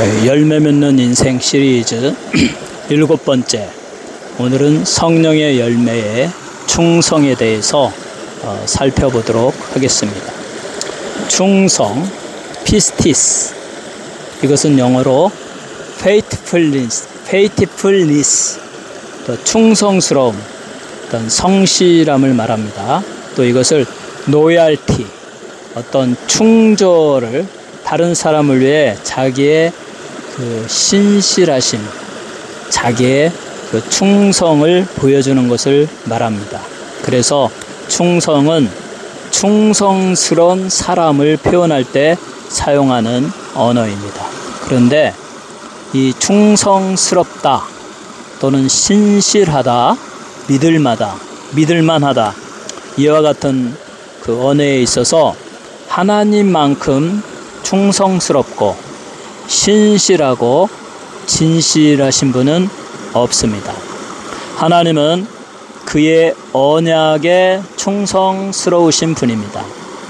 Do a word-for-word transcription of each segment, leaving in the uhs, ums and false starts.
열매 맺는 인생 시리즈 일곱 번째, 오늘은 성령의 열매의 충성에 대해서 어, 살펴보도록 하겠습니다. 충성, 피스티스, 이것은 영어로 faithfulness, faithfulness, 또 충성스러움, 어떤 성실함을 말합니다. 또 이것을 loyalty, 어떤 충조를 다른 사람을 위해 자기의 그 신실하심, 자기의 그 충성을 보여주는 것을 말합니다. 그래서 충성은 충성스러운 사람을 표현할 때 사용하는 언어입니다. 그런데 이 충성스럽다 또는 신실하다, 믿을마다, 믿을만하다, 이와 같은 그 언어에 있어서 하나님만큼 충성스럽고 신실하고 진실하신 분은 없습니다. 하나님은 그의 언약에 충성스러우신 분입니다.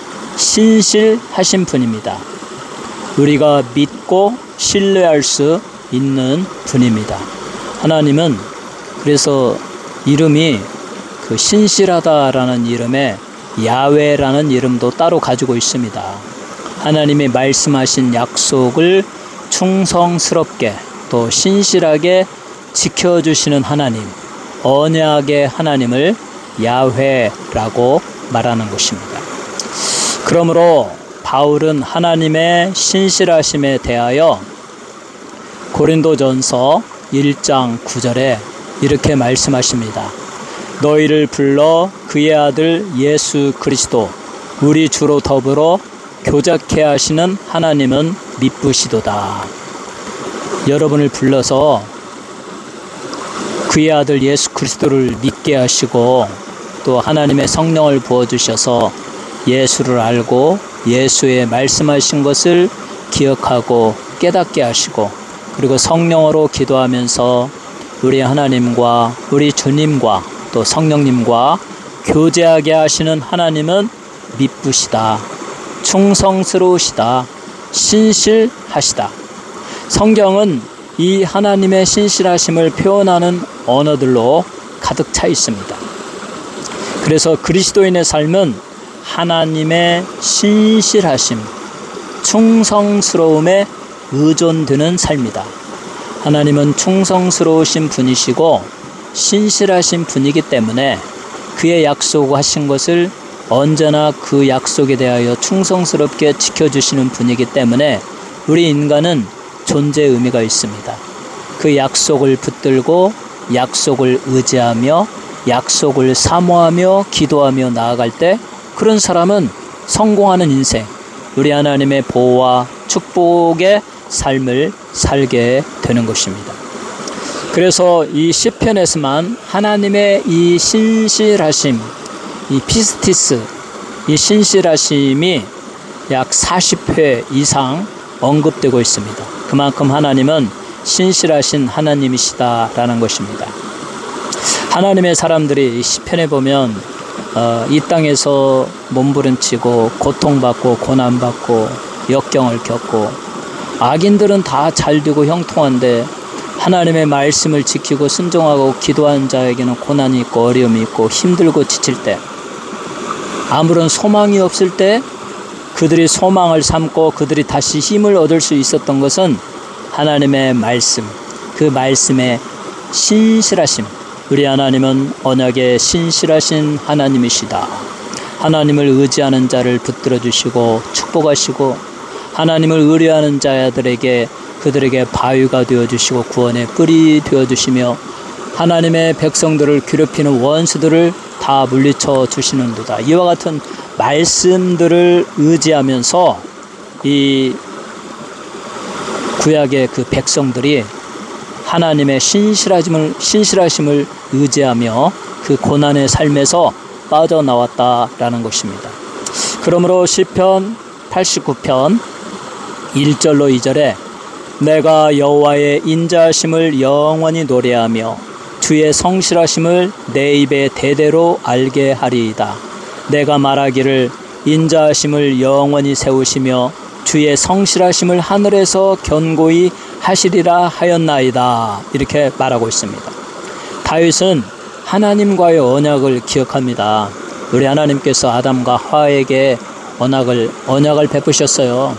신실하신 분입니다. 우리가 믿고 신뢰할 수 있는 분입니다. 하나님은 그래서 이름이 그 신실하다라는 이름에 야훼라는 이름도 따로 가지고 있습니다. 하나님이 말씀하신 약속을 충성스럽게 또 신실하게 지켜주시는 하나님, 언약의 하나님을 야훼라고 말하는 것입니다. 그러므로 바울은 하나님의 신실하심에 대하여 고린도전서 일 장 구 절에 이렇게 말씀하십니다. 너희를 불러 그의 아들 예수 그리스도 우리 주로 더불어 교작케 하시는 하나님은 미쁘시도다. 여러분을 불러서 그의 아들 예수 그리스도를 믿게 하시고 또 하나님의 성령을 부어주셔서 예수를 알고 예수의 말씀하신 것을 기억하고 깨닫게 하시고 그리고 성령으로 기도하면서 우리 하나님과 우리 주님과 또 성령님과 교제하게 하시는 하나님은 미쁘시다, 충성스러우시다, 신실하시다. 성경은 이 하나님의 신실하심을 표현하는 언어들로 가득 차 있습니다. 그래서 그리스도인의 삶은 하나님의 신실하심, 충성스러움에 의존되는 삶이다. 하나님은 충성스러우신 분이시고 신실하신 분이기 때문에 그의 약속하신 것을 언제나 그 약속에 대하여 충성스럽게 지켜주시는 분이기 때문에 우리 인간은 존재의 의미가 있습니다. 그 약속을 붙들고 약속을 의지하며 약속을 사모하며 기도하며 나아갈 때 그런 사람은 성공하는 인생, 우리 하나님의 보호와 축복의 삶을 살게 되는 것입니다. 그래서 이 시편에서만 하나님의 이 신실하심, 이 피스티스, 이 신실하심이 약 사십 회 이상 언급되고 있습니다. 그만큼 하나님은 신실하신 하나님이시다라는 것입니다. 하나님의 사람들이 이 시편에 보면 어, 이 땅에서 몸부림치고 고통받고 고난받고 역경을 겪고 악인들은 다 잘되고 형통한데 하나님의 말씀을 지키고 순종하고 기도한 자에게는 고난이 있고 어려움이 있고 힘들고 지칠 때, 아무런 소망이 없을 때 그들이 소망을 삼고 그들이 다시 힘을 얻을 수 있었던 것은 하나님의 말씀, 그 말씀의 신실하심. 우리 하나님은 언약의 신실하신 하나님이시다. 하나님을 의지하는 자를 붙들어 주시고 축복하시고 하나님을 의뢰하는 자들에게 그들에게 바위가 되어주시고 구원의 뿔이 되어주시며 하나님의 백성들을 괴롭히는 원수들을 다 물리쳐 주시는도다. 이와 같은 말씀들을 의지하면서 이 구약의 그 백성들이 하나님의 신실하심을, 신실하심을 의지하며 그 고난의 삶에서 빠져나왔다라는 것입니다. 그러므로 시편 팔십구 편 일 절로 이 절에 내가 여호와의 인자하심을 영원히 노래하며 주의 성실하심을 내 입에 대대로 알게 하리이다. 내가 말하기를 인자하심을 영원히 세우시며 주의 성실하심을 하늘에서 견고히 하시리라 하였나이다. 이렇게 말하고 있습니다. 다윗은 하나님과의 언약을 기억합니다. 우리 하나님께서 아담과 하와에게 언약을 언약을 베푸셨어요.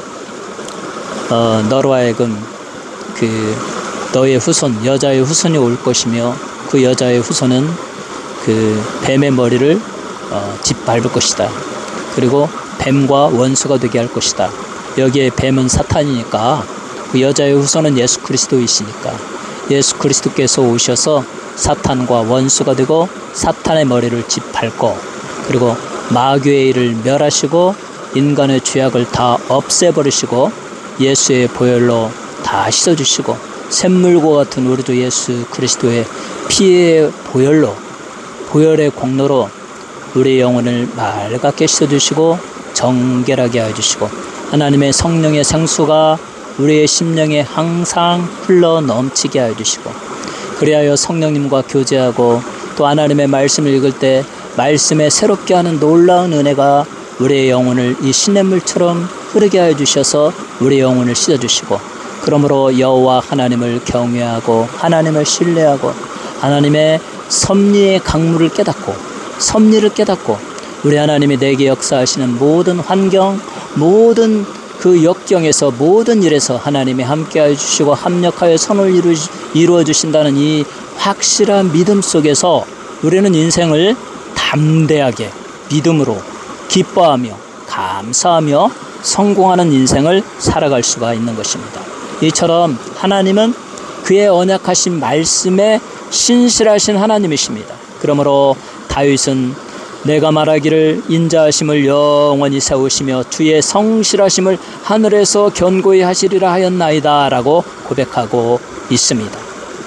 어, 너로 하여금 그 너의 후손, 여자의 후손이 올 것이며 그 여자의 후손은 그 뱀의 머리를 어, 짓밟을 것이다. 그리고 뱀과 원수가 되게 할 것이다. 여기에 뱀은 사탄이니까 그 여자의 후손은 예수 그리스도이시니까 예수 그리스도께서 오셔서 사탄과 원수가 되고 사탄의 머리를 짓밟고 그리고 마귀의 일을 멸하시고 인간의 죄악을 다 없애버리시고 예수의 보혈로 다 씻어주시고 샘물과 같은 우리도 예수 그리스도의 피의 보혈로 보혈의 공로로 우리의 영혼을 맑게 씻어주시고 정결하게 해주시고 하나님의 성령의 생수가 우리의 심령에 항상 흘러 넘치게 해주시고 그리하여 성령님과 교제하고 또 하나님의 말씀을 읽을 때 말씀에 새롭게 하는 놀라운 은혜가 우리의 영혼을 이 시냇물처럼 흐르게 해주셔서 우리의 영혼을 씻어주시고 그러므로 여호와 하나님을 경외하고 하나님을 신뢰하고 하나님의 섭리의 강물을 깨닫고 섭리를 깨닫고 우리 하나님이 내게 역사하시는 모든 환경 모든 그 역경에서 모든 일에서 하나님이 함께하여 주시고 합력하여 선을 이루, 이루어 주신다는 이 확실한 믿음 속에서 우리는 인생을 담대하게 믿음으로 기뻐하며 감사하며 성공하는 인생을 살아갈 수가 있는 것입니다. 이처럼 하나님은 그의 언약하신 말씀에 신실하신 하나님이십니다. 그러므로 다윗은 내가 말하기를 인자하심을 영원히 세우시며 주의 성실하심을 하늘에서 견고히 하시리라 하였나이다 라고 고백하고 있습니다.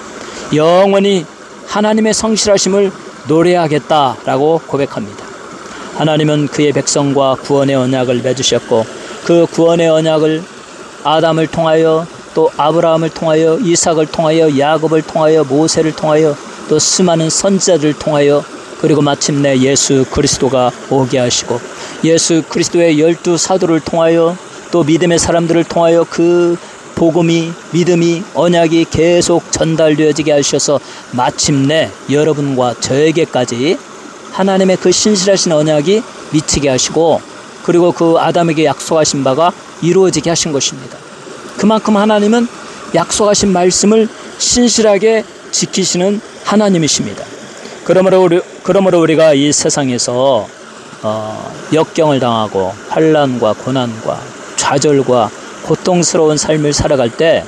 영원히 하나님의 성실하심을 노래하겠다라고 고백합니다. 하나님은 그의 백성과 구원의 언약을 맺으셨고 그 구원의 언약을 아담을 통하여 또 아브라함을 통하여 이삭을 통하여 야곱을 통하여 모세를 통하여 또 수많은 선지자들을 통하여 그리고 마침내 예수 그리스도가 오게 하시고 예수 그리스도의 열두 사도를 통하여 또 믿음의 사람들을 통하여 그 복음이 믿음이 언약이 계속 전달되어지게 하셔서 마침내 여러분과 저에게까지 하나님의 그 신실하신 언약이 미치게 하시고 그리고 그 아담에게 약속하신 바가 이루어지게 하신 것입니다. 그만큼 하나님은 약속하신 말씀을 신실하게 지키시는 하나님이십니다. 그러므로, 우리, 그러므로 우리가 이 세상에서 어, 역경을 당하고 환난과 고난과 좌절과 고통스러운 삶을 살아갈 때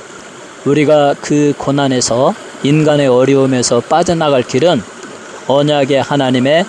우리가 그 고난에서 인간의 어려움에서 빠져나갈 길은 언약의 하나님의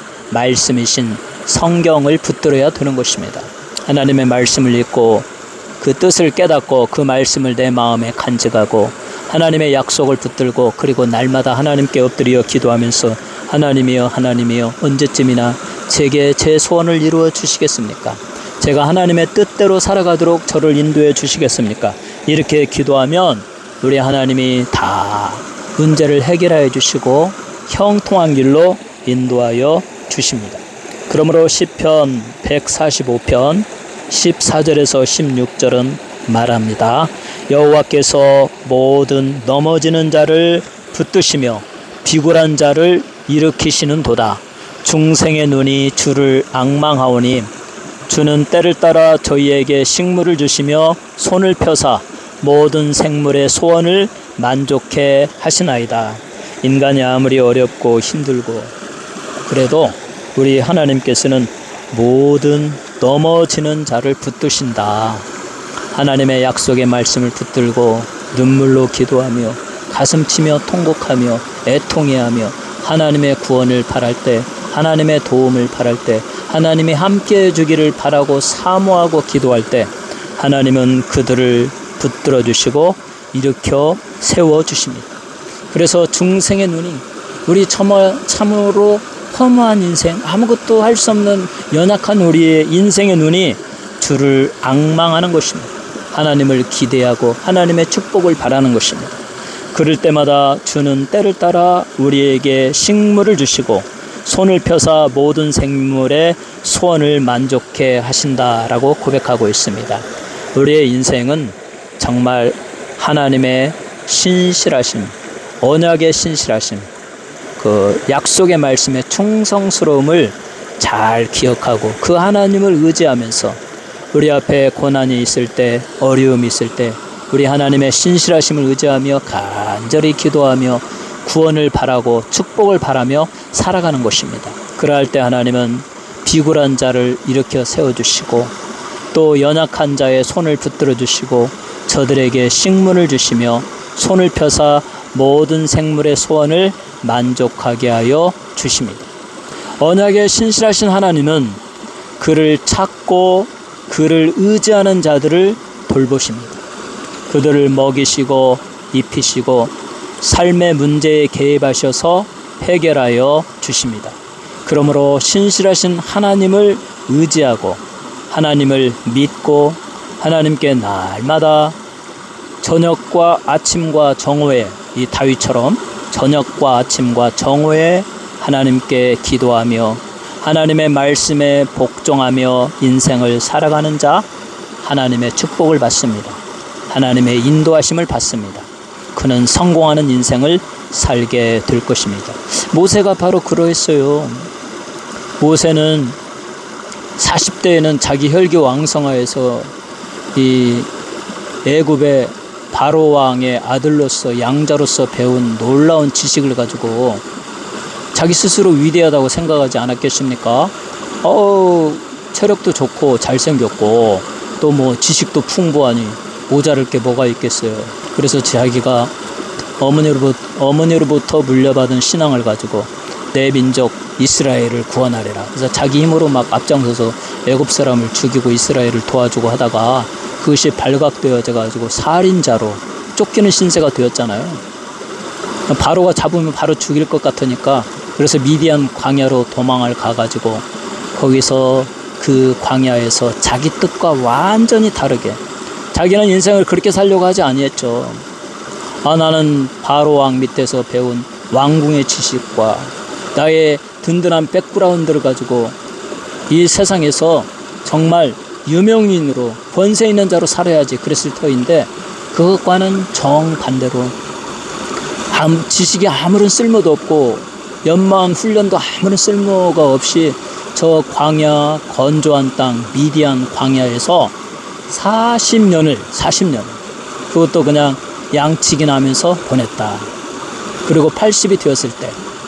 말씀이신 성경을 붙들어야 되는 것입니다. 하나님의 말씀을 읽고 그 뜻을 깨닫고 그 말씀을 내 마음에 간직하고 하나님의 약속을 붙들고 그리고 날마다 하나님께 엎드려 기도하면서 하나님이여 하나님이여 언제쯤이나 제게 제 소원을 이루어 주시겠습니까? 제가 하나님의 뜻대로 살아가도록 저를 인도해 주시겠습니까? 이렇게 기도하면 우리 하나님이 다 문제를 해결해 주시고 형통한 길로 인도하여 주십니다. 그러므로 시편 백사십오 편 십사 절에서 십육 절은 말합니다. 여호와께서 모든 넘어지는 자를 붙드시며 비굴한 자를 일으키시는 도다. 중생의 눈이 주를 앙망하오니 주는 때를 따라 저희에게 식물을 주시며 손을 펴사 모든 생물의 소원을 만족해 하시나이다. 인간이 아무리 어렵고 힘들고 그래도 우리 하나님께서는 모든 넘어지는 자를 붙드신다. 하나님의 약속의 말씀을 붙들고 눈물로 기도하며 가슴치며 통곡하며 애통해하며 하나님의 구원을 바랄 때 하나님의 도움을 바랄 때 하나님이 함께해 주기를 바라고 사모하고 기도할 때 하나님은 그들을 붙들어 주시고 일으켜 세워 주십니다. 그래서 중생의 눈이 우리 참으로 허무한 인생 아무것도 할 수 없는 연약한 우리의 인생의 눈이 주를 앙망하는 것입니다. 하나님을 기대하고 하나님의 축복을 바라는 것입니다. 그럴 때마다 주는 때를 따라 우리에게 식물을 주시고 손을 펴사 모든 생물의 소원을 만족해 하신다라고 고백하고 있습니다. 우리의 인생은 정말 하나님의 신실하심, 언약의 신실하심, 그 약속의 말씀의 충성스러움을 잘 기억하고 그 하나님을 의지하면서 우리 앞에 고난이 있을 때, 어려움이 있을 때 우리 하나님의 신실하심을 의지하며 간절히 기도하며 구원을 바라고 축복을 바라며 살아가는 것입니다. 그러할 때 하나님은 비굴한 자를 일으켜 세워주시고 또 연약한 자의 손을 붙들어 주시고 저들에게 식문을 주시며 손을 펴사 모든 생물의 소원을 만족하게 하여 주십니다. 언약에 신실하신 하나님은 그를 찾고 그를 의지하는 자들을 돌보십니다. 그들을 먹이시고 입히시고 삶의 문제에 개입하셔서 해결하여 주십니다. 그러므로 신실하신 하나님을 의지하고 하나님을 믿고 하나님께 날마다 저녁과 아침과 정오에 이 다윗처럼 저녁과 아침과 정오에 하나님께 기도하며 하나님의 말씀에 복종하며 인생을 살아가는 자 하나님의 축복을 받습니다. 하나님의 인도하심을 받습니다. 그는 성공하는 인생을 살게 될 것입니다. 모세가 바로 그러했어요. 모세는 사십 대에는 자기 혈기 왕성하여서 이 애굽의 바로 왕의 아들로서 양자로서 배운 놀라운 지식을 가지고 자기 스스로 위대하다고 생각하지 않았겠습니까? 어, 체력도 좋고 잘생겼고 또 뭐 지식도 풍부하니 모자랄 게 뭐가 있겠어요. 그래서 자기가 어머니로부터, 어머니로부터 물려받은 신앙을 가지고 내 민족 이스라엘을 구원하리라. 그래서 자기 힘으로 막 앞장서서 애굽 사람을 죽이고 이스라엘을 도와주고 하다가 그것이 발각되어져 가지고 살인자로 쫓기는 신세가 되었잖아요. 바로가 잡으면 바로 죽일 것 같으니까 그래서 미디안 광야로 도망을 가가지고 거기서 그 광야에서 자기 뜻과 완전히 다르게 자기는 인생을 그렇게 살려고 하지 아니했죠. 아, 나는 바로 왕 밑에서 배운 왕궁의 지식과 나의 든든한 백그라운드를 가지고 이 세상에서 정말 유명인으로 권세 있는 자로 살아야지 그랬을 터인데 그것과는 정반대로 아무, 지식이 아무런 쓸모도 없고 연마한 훈련도 아무런 쓸모가 없이 저 광야 건조한 땅 미디안 광야에서 사십 년을 사십 년 그것도 그냥 양치기나 하면서 보냈다. 그리고 팔십이 되었을 때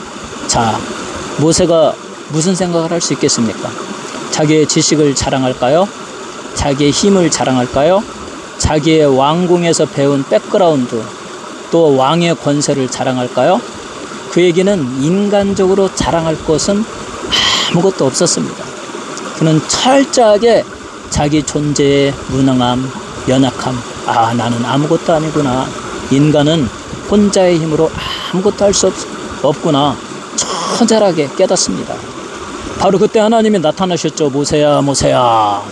자, 모세가 무슨 생각을 할 수 있겠습니까? 자기의 지식을 자랑할까요? 자기의 힘을 자랑할까요? 자기의 왕궁에서 배운 백그라운드 또 왕의 권세를 자랑할까요? 그에게는 인간적으로 자랑할 것은 아무것도 없었습니다. 그는 철저하게 자기 존재의 무능함, 연약함, 아, 나는 아무것도 아니구나. 인간은 혼자의 힘으로 아무것도 할 수 없구나. 처절하게 깨닫습니다. 바로 그때 하나님이 나타나셨죠. 모세야, 모세야,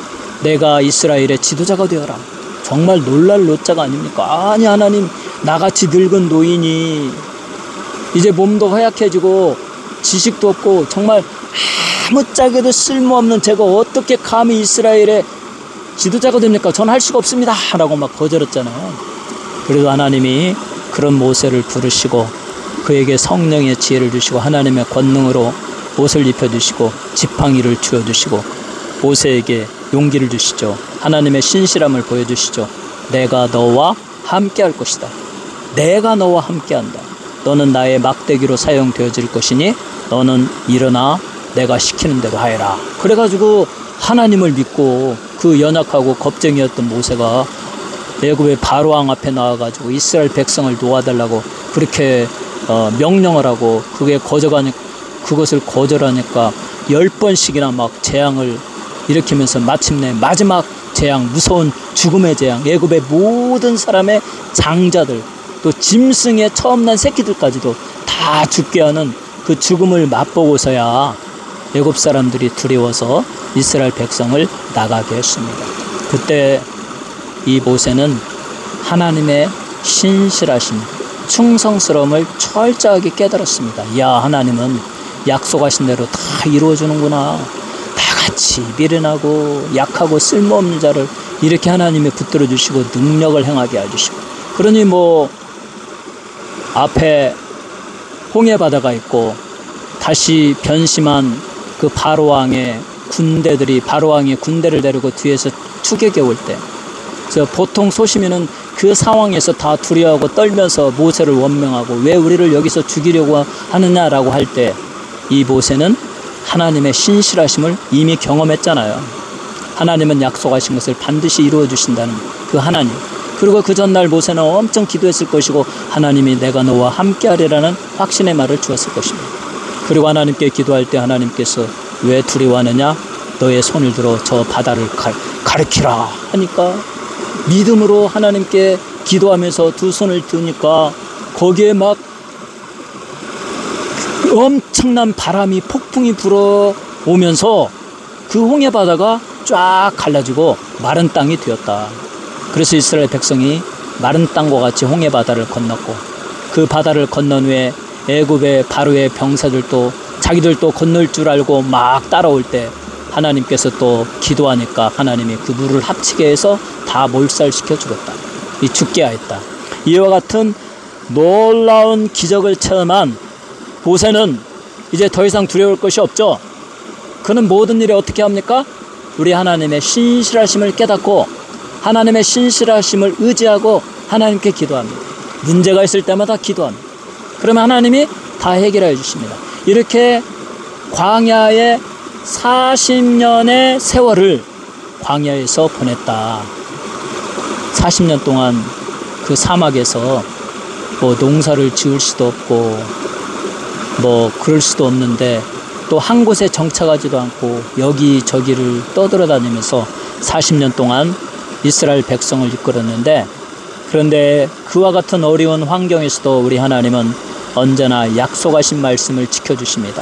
내가 이스라엘의 지도자가 되어라. 정말 놀랄 노자가 아닙니까? 아니, 하나님, 나같이 늙은 노인이 이제 몸도 허약해지고 지식도 없고 정말 아무짝에도 쓸모없는 제가 어떻게 감히 이스라엘의 지도자가 됩니까? 전 할 수가 없습니다. 라고 막 거절했잖아요. 그래도 하나님이 그런 모세를 부르시고 그에게 성령의 지혜를 주시고 하나님의 권능으로 옷을 입혀주시고 지팡이를 쥐어주시고 모세에게 용기를 주시죠. 하나님의 신실함을 보여주시죠. 내가 너와 함께 할 것이다. 내가 너와 함께 한다. 너는 나의 막대기로 사용되어질 것이니 너는 일어나 내가 시키는 대로 하여라. 그래가지고 하나님을 믿고 그 연약하고 겁쟁이였던 모세가 애굽의 바로왕 앞에 나와가지고 이스라엘 백성을 놓아달라고 그렇게 어, 명령을 하고 그게 거절하니 그것을 거절하니까 열 번씩이나 막 재앙을 일으키면서 마침내 마지막 재앙, 무서운 죽음의 재앙, 애굽의 모든 사람의 장자들 또 짐승의 처음 난 새끼들까지도 다 죽게 하는 그 죽음을 맛보고서야 애굽 사람들이 두려워서 이스라엘 백성을 나가게 했습니다. 그때 이 모세는 하나님의 신실하심, 충성스러움을 철저하게 깨달았습니다. 야, 하나님은 약속하신 대로 다 이루어주는구나. 다 같이 미련하고 약하고 쓸모없는 자를 이렇게 하나님이 붙들어 주시고 능력을 행하게 해주시고, 그러니 뭐 앞에 홍해 바다가 있고 다시 변심한 그 바로왕의 군대들이 바로왕의 군대를 데리고 뒤에서 추격해 올 때, 그래서 보통 소시민은 그 상황에서 다 두려워하고 떨면서 모세를 원망하고 왜 우리를 여기서 죽이려고 하느냐라고 할 때, 이 모세는 하나님의 신실하심을 이미 경험했잖아요. 하나님은 약속하신 것을 반드시 이루어 주신다는 그 하나님, 그리고 그 전날 모세는 엄청 기도했을 것이고 하나님이 내가 너와 함께하리라는 확신의 말을 주었을 것입니다. 그리고 하나님께 기도할 때 하나님께서 왜 두려워하느냐, 너의 손을 들어 저 바다를 가, 가리키라 하니까 믿음으로 하나님께 기도하면서 두 손을 드니까 거기에 막 엄청난 바람이 폭풍이 불어오면서 그 홍해 바다가 쫙 갈라지고 마른 땅이 되었다. 그래서 이스라엘 백성이 마른 땅과 같이 홍해 바다를 건넜고, 그 바다를 건넌 후에 애굽의 바로의 병사들도 자기들도 건널 줄 알고 막 따라올 때 하나님께서 또 기도하니까 하나님이 그 물을 합치게 해서 다 몰살시켜 죽었다. 이 죽게 하였다. 이와 같은 놀라운 기적을 체험한 모세는 이제 더 이상 두려울 것이 없죠. 그는 모든 일에 어떻게 합니까? 우리 하나님의 신실하심을 깨닫고 하나님의 신실하심을 의지하고 하나님께 기도합니다. 문제가 있을 때마다 기도합니다. 그러면 하나님이 다 해결해 주십니다. 이렇게 광야의 사십 년의 세월을 광야에서 보냈다. 사십 년 동안 그 사막에서 뭐 농사를 지을 수도 없고 뭐 그럴 수도 없는데 또 한 곳에 정착하지도 않고 여기저기를 떠돌아다니면서 사십 년 동안 이스라엘 백성을 이끌었는데, 그런데 그와 같은 어려운 환경에서도 우리 하나님은 언제나 약속하신 말씀을 지켜주십니다.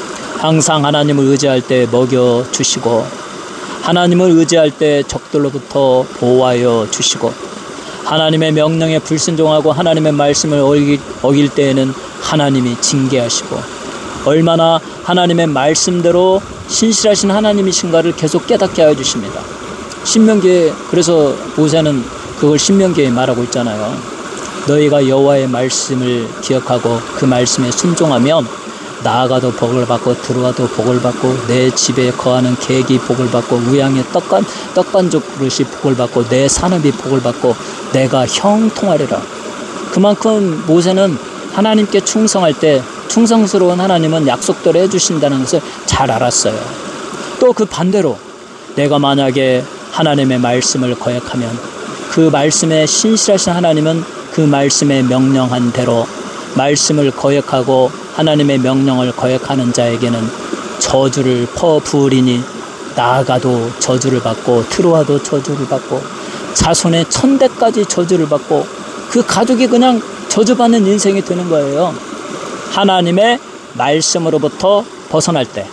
항상 하나님을 의지할 때 먹여주시고 하나님을 의지할 때 적들로부터 보호하여 주시고 하나님의 명령에 불순종하고 하나님의 말씀을 어길, 어길 때에는 하나님이 징계하시고, 얼마나 하나님의 말씀대로 신실하신 하나님이신가를 계속 깨닫게 하여 주십니다. 신명기에, 그래서 모세는 그걸 신명기에 말하고 있잖아요. 너희가 여호와의 말씀을 기억하고 그 말씀에 순종하면 나아가도 복을 받고 들어와도 복을 받고 내 집에 거하는 객이 복을 받고 우양의 떡간, 떡반죽 그릇이 복을 받고 내 산업이 복을 받고 내가 형통하리라. 그만큼 모세는 하나님께 충성할 때 충성스러운 하나님은 약속대로 해주신다는 것을 잘 알았어요. 또 그 반대로 내가 만약에 하나님의 말씀을 거역하면 그 말씀에 신실하신 하나님은 그 말씀에 명령한 대로 말씀을 거역하고 하나님의 명령을 거역하는 자에게는 저주를 퍼부으리니 나아가도 저주를 받고 들어와도 저주를 받고 자손의 천대까지 저주를 받고 그 가족이 그냥 저주받는 인생이 되는 거예요. 하나님의 말씀으로부터 벗어날 때,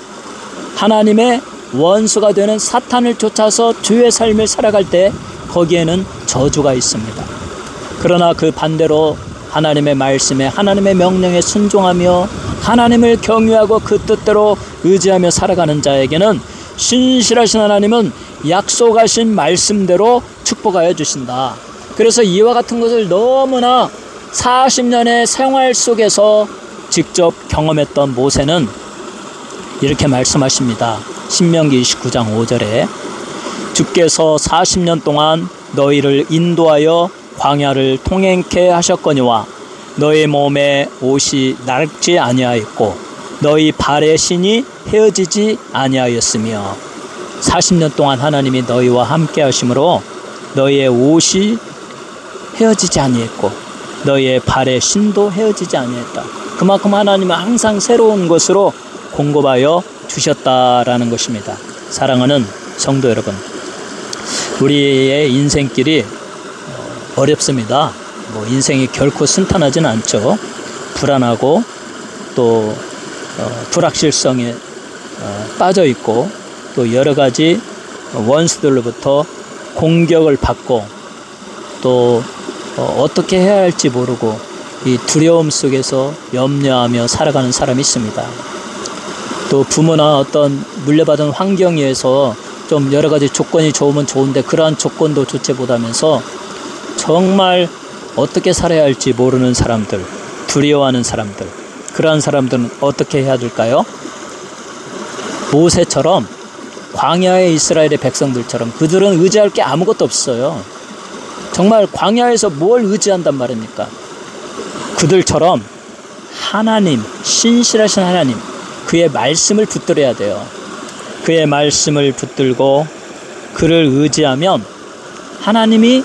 하나님의 원수가 되는 사탄을 쫓아서 주의 삶을 살아갈 때 거기에는 저주가 있습니다. 그러나 그 반대로 하나님의 말씀에 하나님의 명령에 순종하며 하나님을 경외하고 그 뜻대로 의지하며 살아가는 자에게는 신실하신 하나님은 약속하신 말씀대로 축복하여 주신다. 그래서 이와 같은 것을 너무나 사십 년의 생활 속에서 직접 경험했던 모세는 이렇게 말씀하십니다. 신명기 이십구 장 오 절에 주께서 사십 년 동안 너희를 인도하여 광야를 통행케 하셨거니와 너희 몸에 옷이 낡지 아니하였고 너희 발의 신이 헤어지지 아니하였으며, 사십 년 동안 하나님이 너희와 함께 하심으로 너희의 옷이 헤어지지 아니했고 너희의 발의 신도 헤어지지 아니했다. 그만큼 하나님은 항상 새로운 것으로 공급하여 주셨다라는 것입니다. 사랑하는 성도 여러분, 우리의 인생길이 어렵습니다. 뭐 인생이 결코 순탄하지는 않죠. 불안하고 또 어, 불확실성에 어, 빠져 있고 또 여러 가지 원수들로부터 공격을 받고 또 어, 어떻게 해야 할지 모르고 이 두려움 속에서 염려하며 살아가는 사람이 있습니다. 또 부모나 어떤 물려받은 환경에서 좀 여러 가지 조건이 좋으면 좋은데 그러한 조건도 좋지 못하면서 정말 어떻게 살아야 할지 모르는 사람들, 두려워하는 사람들, 그러한 사람들은 어떻게 해야 될까요? 모세처럼 광야의 이스라엘의 백성들처럼 그들은 의지할 게 아무것도 없어요. 정말 광야에서 뭘 의지한단 말입니까? 그들처럼 하나님, 신실하신 하나님, 그의 말씀을 붙들어야 돼요. 그의 말씀을 붙들고 그를 의지하면 하나님이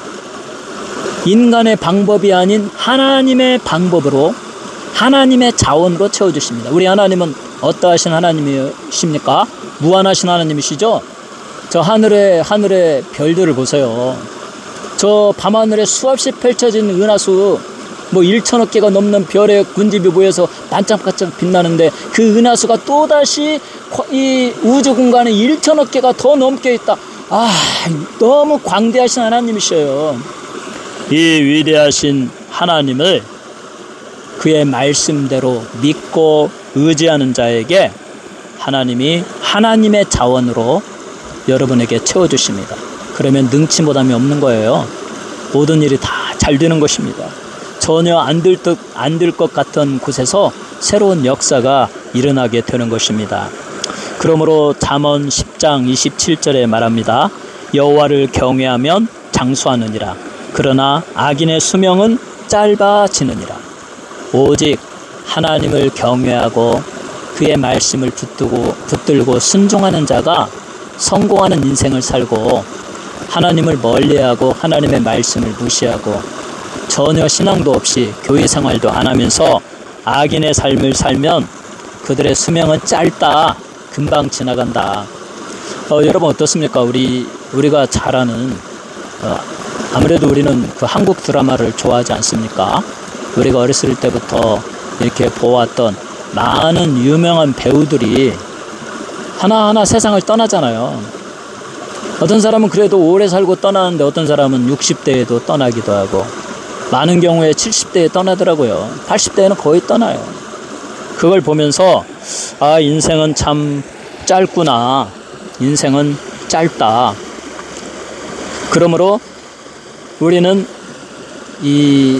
인간의 방법이 아닌 하나님의 방법으로, 하나님의 자원으로 채워주십니다. 우리 하나님은 어떠하신 하나님이십니까? 무한하신 하나님이시죠? 저 하늘의 하늘의 별들을 보세요. 저 밤하늘에 수없이 펼쳐진 은하수, 뭐 일천억 개가 넘는 별의 군집이 모여서 반짝반짝 빛나는데 그 은하수가 또다시 이 우주 공간에 일천억 개가 더 넘게 있다. 아, 너무 광대하신 하나님이셔요. 이 위대하신 하나님을 그의 말씀대로 믿고 의지하는 자에게 하나님이 하나님의 자원으로 여러분에게 채워주십니다. 그러면 능치 못함이 없는 거예요. 모든 일이 다 잘 되는 것입니다. 전혀 안 될 듯, 안 될 것 같은 곳에서 새로운 역사가 일어나게 되는 것입니다. 그러므로 잠언 십 장 이십칠 절에 말합니다. 여호와를 경외하면 장수하느니라. 그러나 악인의 수명은 짧아지느니라. 오직 하나님을 경외하고 그의 말씀을 붙들고, 붙들고 순종하는 자가 성공하는 인생을 살고, 하나님을 멀리하고 하나님의 말씀을 무시하고 전혀 신앙도 없이 교회 생활도 안 하면서 악인의 삶을 살면 그들의 수명은 짧다, 금방 지나간다. 어, 여러분 어떻습니까? 우리, 우리가 잘 아는, 어, 아무래도 우리는 그 한국 드라마를 좋아하지 않습니까? 우리가 어렸을 때부터 이렇게 보았던 많은 유명한 배우들이 하나하나 세상을 떠나잖아요. 어떤 사람은 그래도 오래 살고 떠나는데 어떤 사람은 육십 대에도 떠나기도 하고, 많은 경우에 칠십 대에 떠나더라고요. 팔십 대에는 거의 떠나요. 그걸 보면서 아, 인생은 참 짧구나. 인생은 짧다. 그러므로 우리는 이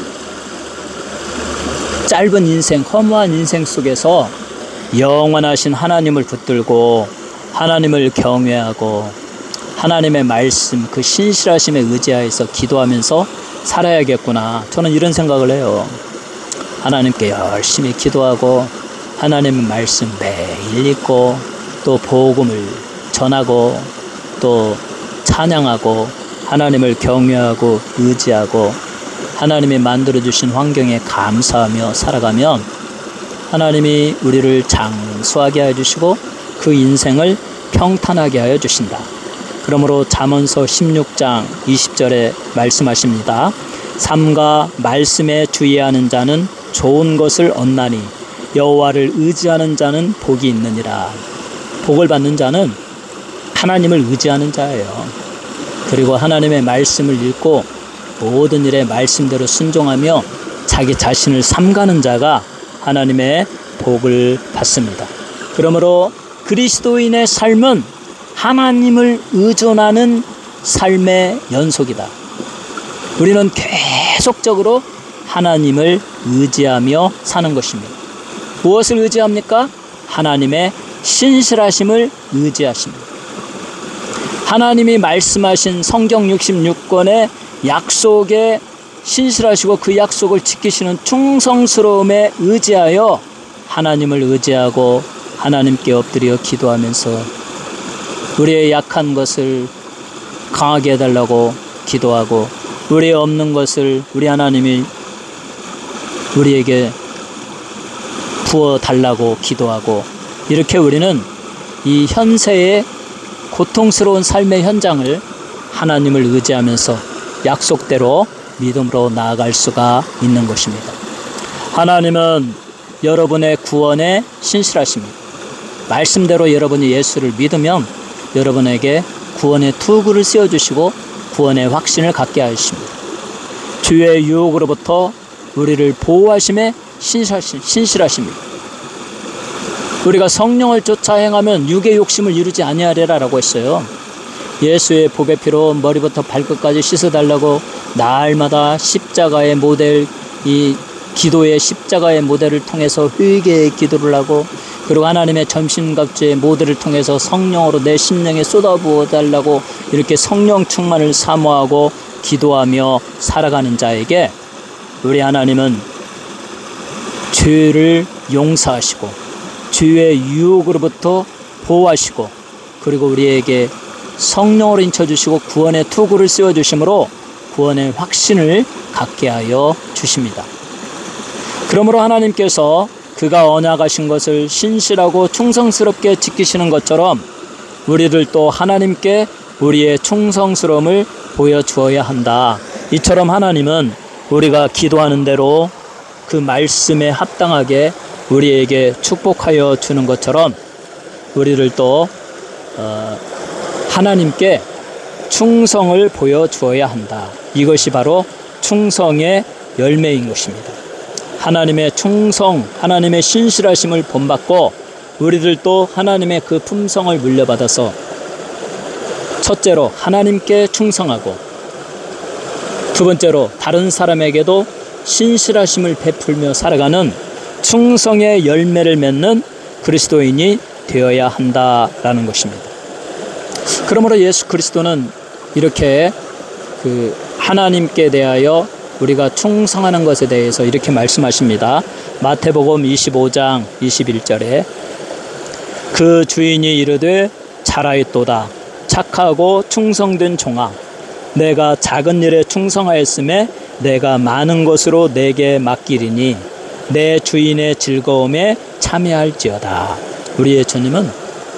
짧은 인생, 허무한 인생 속에서 영원하신 하나님을 붙들고 하나님을 경외하고 하나님의 말씀, 그 신실하심에 의지하여서 기도하면서 살아야겠구나. 저는 이런 생각을 해요. 하나님께 열심히 기도하고 하나님의 말씀 매일 읽고 또 복음을 전하고 또 찬양하고 하나님을 경외하고 의지하고 하나님이 만들어주신 환경에 감사하며 살아가면 하나님이 우리를 장수하게 하여 주시고 그 인생을 평탄하게 하여 주신다. 그러므로 잠언서 십육 장 이십 절에 말씀하십니다. 삼가 말씀에 주의하는 자는 좋은 것을 얻나니 여호와를 의지하는 자는 복이 있느니라. 복을 받는 자는 하나님을 의지하는 자예요. 그리고 하나님의 말씀을 읽고 모든 일에 말씀대로 순종하며 자기 자신을 삼가는 자가 하나님의 복을 받습니다. 그러므로 그리스도인의 삶은 하나님을 의존하는 삶의 연속이다. 우리는 계속적으로 하나님을 의지하며 사는 것입니다. 무엇을 의지합니까? 하나님의 신실하심을 의지하십니다. 하나님이 말씀하신 성경 육십육 권의 약속에 신실하시고 그 약속을 지키시는 충성스러움에 의지하여 하나님을 의지하고 하나님께 엎드려 기도하면서 우리의 약한 것을 강하게 해달라고 기도하고 우리의 없는 것을 우리 하나님이 우리에게 부어달라고 기도하고, 이렇게 우리는 이 현세의 고통스러운 삶의 현장을 하나님을 의지하면서 약속대로 믿음으로 나아갈 수가 있는 것입니다. 하나님은 여러분의 구원에 신실하십니다. 말씀대로 여러분이 예수를 믿으면 여러분에게 구원의 투구를 씌워주시고 구원의 확신을 갖게 하십니다. 주의 유혹으로부터 우리를 보호하심에 신실하십니다. 우리가 성령을 쫓아 행하면 육의 욕심을 이루지 아니하리라라고 했어요. 예수의 보배 피로 머리부터 발끝까지 씻어달라고 날마다 십자가의 모델, 이 기도의 십자가의 모델을 통해서 회개의 기도를 하고, 그리고 하나님의 전신갑주의 모델을 통해서 성령으로 내 심령에 쏟아부어 달라고 이렇게 성령 충만을 사모하고 기도하며 살아가는 자에게 우리 하나님은 죄를 용서하시고 죄의 유혹으로부터 보호하시고, 그리고 우리에게 성령으로 인쳐주시고 구원의 투구를 씌워주심으로 구원의 확신을 갖게 하여 주십니다. 그러므로 하나님께서 그가 언약하신 것을 신실하고 충성스럽게 지키시는 것처럼 우리를 또 하나님께 우리의 충성스러움을 보여주어야 한다. 이처럼 하나님은 우리가 기도하는 대로 그 말씀에 합당하게 우리에게 축복하여 주는 것처럼 우리를 또 어, 하나님께 충성을 보여주어야 한다. 이것이 바로 충성의 열매인 것입니다. 하나님의 충성, 하나님의 신실하심을 본받고 우리들도 하나님의 그 품성을 물려받아서 첫째로 하나님께 충성하고, 두 번째로 다른 사람에게도 신실하심을 베풀며 살아가는 충성의 열매를 맺는 그리스도인이 되어야 한다라는 것입니다. 그러므로 예수 그리스도는 이렇게 그 하나님께 대하여 우리가 충성하는 것에 대해서 이렇게 말씀하십니다. 마태복음 이십오 장 이십일 절에 그 주인이 이르되 잘하였도다 착하고 충성된 종아, 내가 작은 일에 충성하였음에 내가 많은 것으로 내게 맡기리니 내 주인의 즐거움에 참여할지어다. 우리의 주님은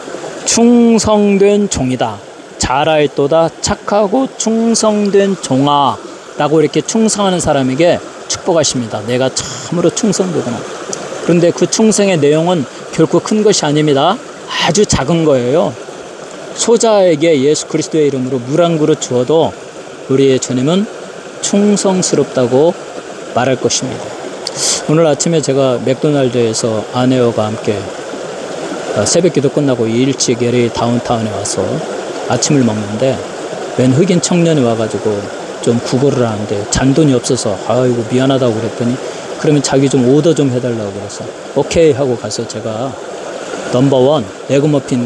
충성된 종이다, 잘하였도다 착하고 충성된 종아 라고 이렇게 충성하는 사람에게 축복하십니다. 내가 참으로 충성되구나. 그런데 그 충성의 내용은 결코 큰 것이 아닙니다. 아주 작은 거예요. 소자에게 예수 그리스도의 이름으로 물 한 그릇 주어도 우리의 주님은 충성스럽다고 말할 것입니다. 오늘 아침에 제가 맥도날드에서 아내와 함께 새벽 기도 끝나고 일찍 엘에이 다운타운에 와서 아침을 먹는데 웬 흑인 청년이 와가지고 좀 구걸을 하는데 잔돈이 없어서 아이고 미안하다고 그랬더니 그러면 자기 좀 오더 좀 해달라고 그래서 오케이 하고 가서 제가 넘버원 에그머핀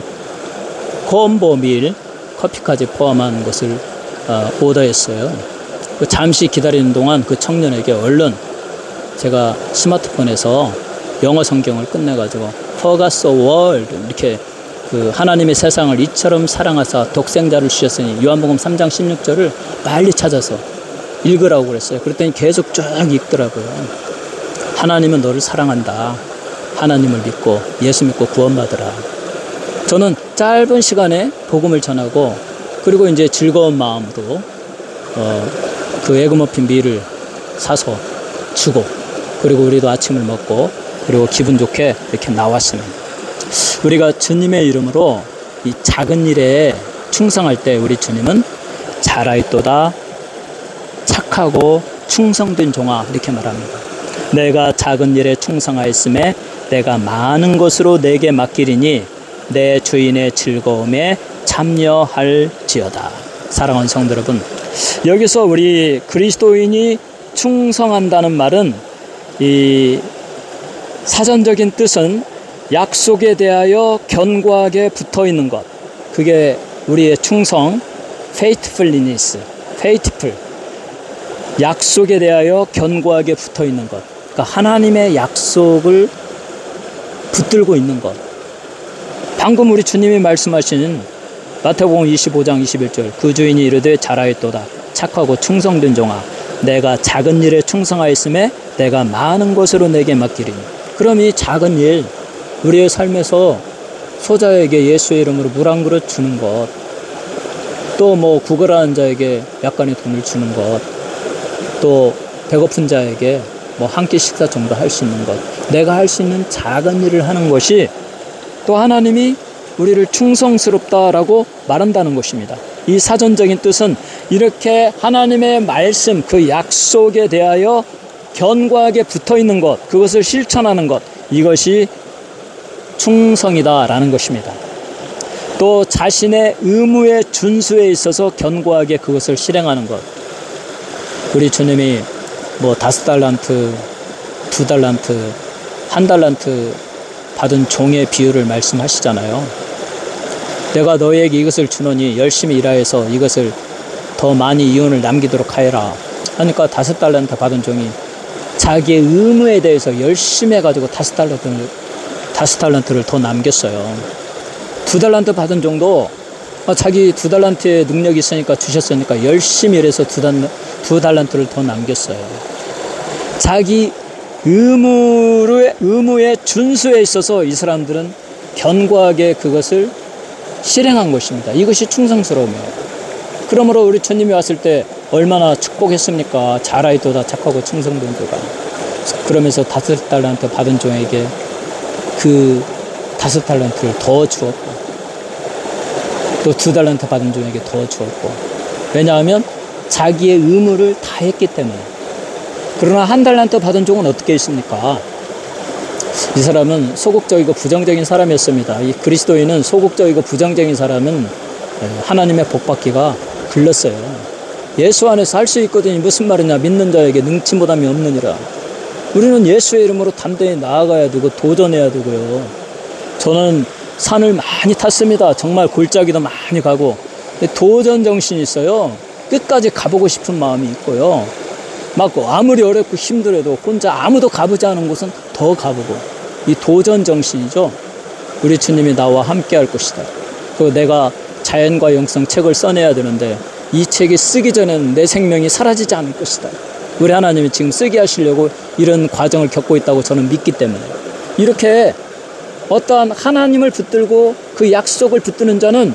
콤보 밀 커피까지 포함한 것을 어, 오더했어요. 그 잠시 기다리는 동안 그 청년에게 얼른 제가 스마트폰에서 영어 성경을 끝내가지고 For God so world 이렇게 그 하나님의 세상을 이처럼 사랑하사 독생자를 주셨으니 요한복음 삼 장 십육 절을 빨리 찾아서 읽으라고 그랬어요. 그랬더니 계속 쭉 읽더라고요. 하나님은 너를 사랑한다. 하나님을 믿고 예수 믿고 구원받으라. 저는 짧은 시간에 복음을 전하고 그리고 이제 즐거운 마음으로 어, 그 에그머핀 밀을 사서 주고 그리고 우리도 아침을 먹고 그리고 기분 좋게 이렇게 나왔습니다. 우리가 주님의 이름으로 이 작은 일에 충성할 때 우리 주님은 잘하였도다 착하고 충성된 종아 이렇게 말합니다. 내가 작은 일에 충성하였음에 내가 많은 것으로 내게 맡기리니 내 주인의 즐거움에 참여할지어다. 사랑하는 성도 여러분, 여기서 우리 그리스도인이 충성한다는 말은 이 사전적인 뜻은 약속에 대하여 견고하게 붙어 있는 것, 그게 우리의 충성, faithfulness, faithful, 약속에 대하여 견고하게 붙어 있는 것, 그러니까 하나님의 약속을 붙들고 있는 것. 방금 우리 주님이 말씀하신 마태복음 이십오 장 이십일 절, 그 주인이 이르되 잘하였도다 착하고 충성된 종아, 내가 작은 일에 충성하였음에 내가 많은 것으로 내게 맡기리니. 그럼 이 작은 일, 우리의 삶에서 소자에게 예수의 이름으로 물 한 그릇 주는 것, 또 뭐 구걸하는 자에게 약간의 돈을 주는 것, 또 배고픈 자에게 뭐 한 끼 식사 정도 할 수 있는 것, 내가 할 수 있는 작은 일을 하는 것이 또 하나님이 우리를 충성스럽다라고 말한다는 것입니다. 이 사전적인 뜻은 이렇게 하나님의 말씀, 그 약속에 대하여 견고하게 붙어 있는 것, 그것을 실천하는 것, 이것이 충성이다라는 것입니다. 또 자신의 의무의 준수에 있어서 견고하게 그것을 실행하는 것. 우리 주님이 뭐 다섯 달란트, 두 달란트, 한 달란트 받은 종의 비유를 말씀하시잖아요. 내가 너희에게 이것을 주노니 열심히 일하여서 이것을 더 많이 이윤을 남기도록 하여라. 하니까 다섯 달란트 받은 종이 자기의 의무에 대해서 열심히 해가지고 다섯 달란트를, 다섯 달란트를 더 남겼어요. 두 달란트 받은 종도 자기 두 달란트의 능력이 있으니까 주셨으니까 열심히 일해서 두, 달, 두 달란트를 더 남겼어요. 자기 의무의, 의무의 준수에 있어서 이 사람들은 견고하게 그것을 실행한 것입니다. 이것이 충성스러움이에요. 그러므로 우리 주님이 왔을 때 얼마나 축복했습니까? 잘하이도다 착하고 충성된 자가. 그러면서 다섯 달란트 받은 종에게 그 다섯 달란트를 더 주었고 또 두 달란트 받은 종에게 더 주었고, 왜냐하면 자기의 의무를 다 했기 때문에. 그러나 한 달란트 받은 종은 어떻게 했습니까? 이 사람은 소극적이고 부정적인 사람이었습니다. 이 그리스도인은 소극적이고 부정적인 사람은 하나님의 복받기가 글렀어요. 예수 안에서 할 수 있거든요. 무슨 말이냐? 믿는 자에게 능치 못함이 없느니라. 우리는 예수의 이름으로 담대히 나아가야 되고 도전해야 되고요. 저는 산을 많이 탔습니다. 정말 골짜기도 많이 가고 도전 정신이 있어요. 끝까지 가보고 싶은 마음이 있고요. 막 아무리 어렵고 힘들어도 혼자 아무도 가보지 않은 곳은 더 가보고, 이 도전 정신이죠. 우리 주님이 나와 함께 할 것이다. 그 내가 자연과 영성 책을 써내야 되는데 이 책이 쓰기 전에는 내 생명이 사라지지 않을 것이다. 우리 하나님이 지금 쓰게 하시려고 이런 과정을 겪고 있다고 저는 믿기 때문에, 이렇게 어떠한 하나님을 붙들고 그 약속을 붙드는 자는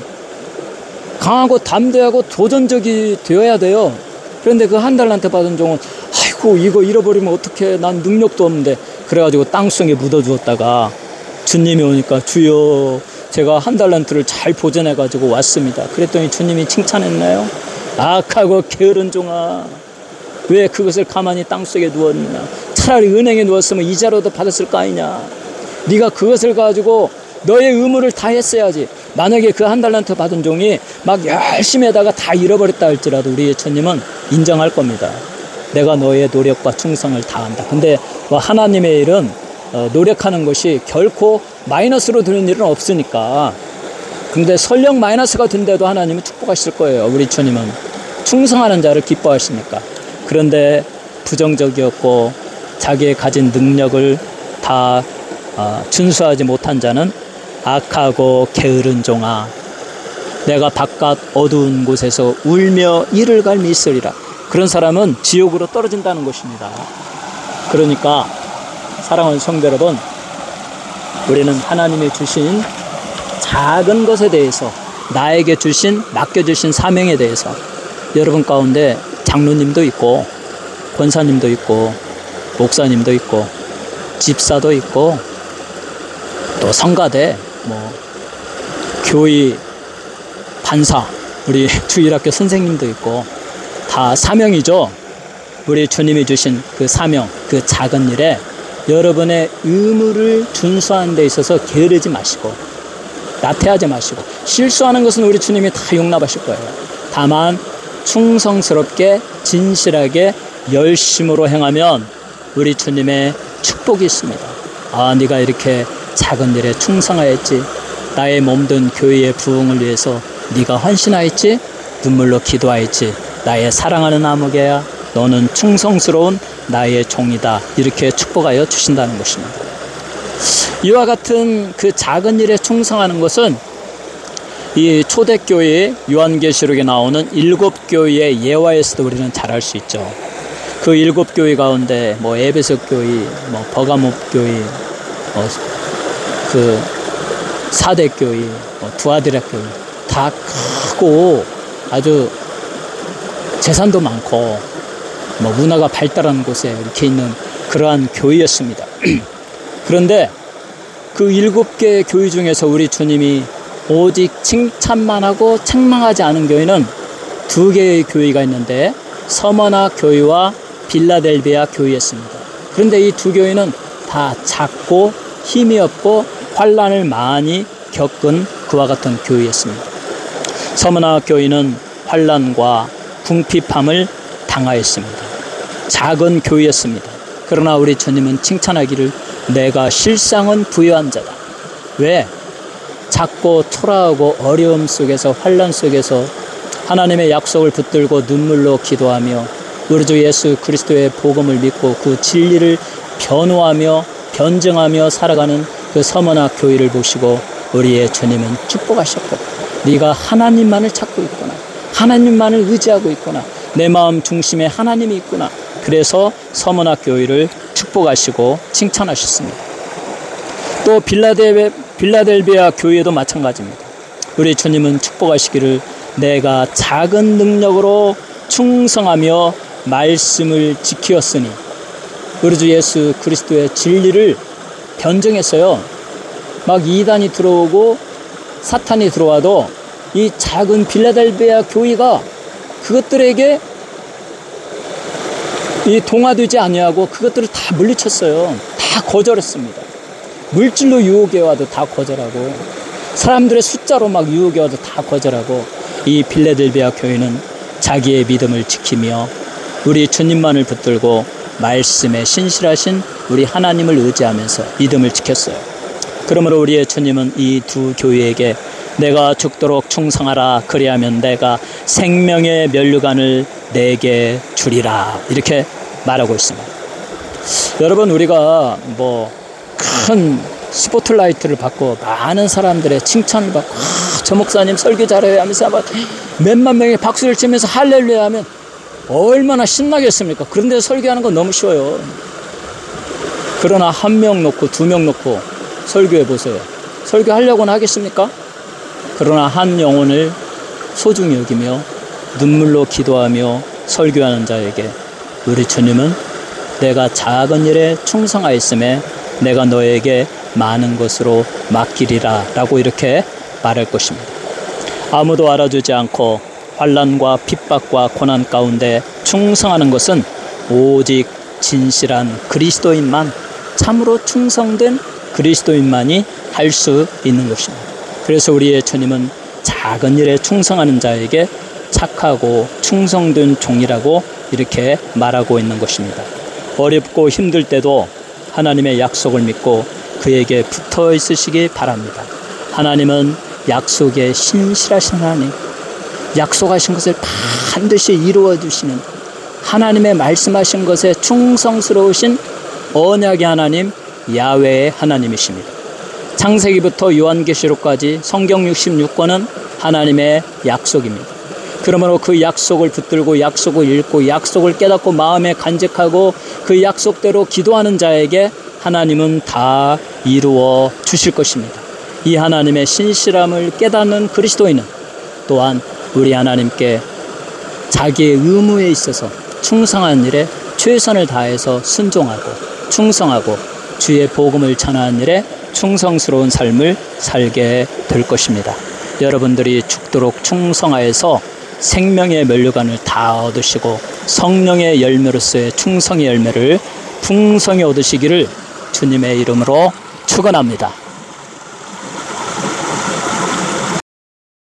강하고 담대하고 도전적이 되어야 돼요. 그런데 그 한 달란트 받은 종은 아이고 이거 잃어버리면 어떡해, 난 능력도 없는데, 그래가지고 땅속에 묻어주었다가 주님이 오니까 주여 제가 한 달란트를 잘 보존해가지고 왔습니다. 그랬더니 주님이 칭찬했나요? 악하고 게으른 종아, 왜 그것을 가만히 땅속에 누웠느냐? 차라리 은행에 누웠으면 이자라도 받았을 거 아니냐? 네가 그것을 가지고 너의 의무를 다 했어야지. 만약에 그 한 달란트 받은 종이 막 열심히 하다가 다 잃어버렸다 할지라도 우리 주님은 인정할 겁니다. 내가 너의 노력과 충성을 다한다. 근데 뭐 하나님의 일은 노력하는 것이 결코 마이너스로 되는 일은 없으니까. 근데 설령 마이너스가 된데도 하나님은 축복하실 거예요. 우리 주님은 충성하는 자를 기뻐하시니까. 그런데 부정적이었고 자기의 가진 능력을 다 어, 준수하지 못한 자는 악하고 게으른 종아, 내가 바깥 어두운 곳에서 울며 이를 갈미 있으리라. 그런 사람은 지옥으로 떨어진다는 것입니다. 그러니까 사랑하는 성도 여러분, 우리는 하나님이 주신 작은 것에 대해서, 나에게 주신 맡겨주신 사명에 대해서, 여러분 가운데 장로님도 있고 권사님도 있고 목사님도 있고 집사도 있고 또 성가대, 뭐 교의, 판사, 우리 주일학교 선생님도 있고 다 사명이죠. 우리 주님이 주신 그 사명, 그 작은 일에 여러분의 의무를 준수하는 데 있어서 게으르지 마시고 나태하지 마시고, 실수하는 것은 우리 주님이 다 용납하실 거예요. 다만 충성스럽게 진실하게 열심으로 행하면 우리 주님의 축복이 있습니다. 아, 네가 이렇게 작은 일에 충성하였지, 나의 몸든 교회의 부흥을 위해서 네가 헌신하였지, 눈물로 기도하였지, 나의 사랑하는 아무개야, 너는 충성스러운 나의 종이다. 이렇게 축복하여 주신다는 것입니다. 이와 같은 그 작은 일에 충성하는 것은 이 초대교회 요한계시록에 나오는 일곱 교회의 예화에서도 우리는 잘 알 수 있죠. 그 일곱 교회 가운데 뭐 에베소 교회, 뭐 버가모 교회, 뭐 그 사대 교회, 뭐 두아디라 교회, 다 크고 아주 재산도 많고 뭐 문화가 발달한 곳에 이렇게 있는 그러한 교회였습니다. 그런데 그 일곱 개의 교회 중에서 우리 주님이 오직 칭찬만 하고 책망하지 않은 교회는 두 개의 교회가 있는데 서머나 교회와 빌라델비아 교회였습니다. 그런데 이 두 교회는 다 작고 힘이 없고 환난을 많이 겪은 그와 같은 교회였습니다. 서문화 교회는 환난과 궁핍함을 당하였습니다. 작은 교회였습니다. 그러나 우리 주님은 칭찬하기를 내가 실상은 부유한 자다. 왜? 작고 초라하고 어려움 속에서 환난 속에서 하나님의 약속을 붙들고 눈물로 기도하며 우리 주 예수 그리스도의 복음을 믿고 그 진리를 변호하며 변증하며 살아가는 그 서문화 교회를 보시고 우리의 주님은 축복하셨고 네가 하나님만을 찾고 있구나. 하나님만을 의지하고 있구나. 내 마음 중심에 하나님이 있구나. 그래서 서문화 교회를 축복하시고 칭찬하셨습니다. 또 빌라델, 빌라델비아 교회도 마찬가지입니다. 우리 주님은 축복하시기를 내가 작은 능력으로 충성하며 말씀을 지키었으니 우리 주 예수 그리스도의 진리를 변증했어요. 막 이단이 들어오고 사탄이 들어와도 이 작은 빌라델비아 교회가 그것들에게 이 동화되지 아니하고 그것들을 다 물리쳤어요. 다 거절했습니다. 물질로 유혹해 와도 다 거절하고 사람들의 숫자로 막 유혹해 와도 다 거절하고 이 빌라델비아 교회는 자기의 믿음을 지키며 우리 주님만을 붙들고 말씀에 신실하신 우리 하나님을 의지하면서 믿음을 지켰어요. 그러므로 우리의 주님은 이 두 교회에게 내가 죽도록 충성하라 그리하면 내가 생명의 면류관을 내게 주리라 이렇게 말하고 있습니다. 여러분 우리가 뭐 큰 스포트라이트를 받고 많은 사람들의 칭찬을 받고 아, 저 목사님 설교 잘해요 하면서 몇만 명이 박수를 치면서 할렐루야 하면 얼마나 신나겠습니까? 그런데 설교하는 건 너무 쉬워요. 그러나 한 명 놓고 두 명 놓고 설교해 보세요. 설교하려고는 하겠습니까? 그러나 한 영혼을 소중히 여기며 눈물로 기도하며 설교하는 자에게 우리 주님은 내가 작은 일에 충성하였음에 내가 너에게 많은 것으로 맡기리라 라고 이렇게 말할 것입니다. 아무도 알아주지 않고 환난과 핍박과 고난 가운데 충성하는 것은 오직 진실한 그리스도인만, 참으로 충성된 그리스도인만이 할 수 있는 것입니다. 그래서 우리의 주님은 작은 일에 충성하는 자에게 착하고 충성된 종이라고 이렇게 말하고 있는 것입니다. 어렵고 힘들 때도 하나님의 약속을 믿고 그에게 붙어 있으시기 바랍니다. 하나님은 약속에 신실하신 하나님, 약속하신 것을 반드시 이루어 주시는 하나님의 말씀하신 것에 충성스러우신 언약의 하나님, 야훼의 하나님이십니다. 창세기부터 요한계시록까지 성경 육십육 권은 하나님의 약속입니다. 그러므로 그 약속을 붙들고 약속을 읽고 약속을 깨닫고 마음에 간직하고 그 약속대로 기도하는 자에게 하나님은 다 이루어 주실 것입니다. 이 하나님의 신실함을 깨닫는 그리스도인은 또한 우리 하나님께 자기의 의무에 있어서 충성한 일에 최선을 다해서 순종하고 충성하고 주의 복음을 전하는 일에 충성스러운 삶을 살게 될 것입니다. 여러분들이 죽도록 충성하여서 생명의 면류관을 다 얻으시고 성령의 열매로서의 충성의 열매를 풍성히 얻으시기를 주님의 이름으로 축원합니다.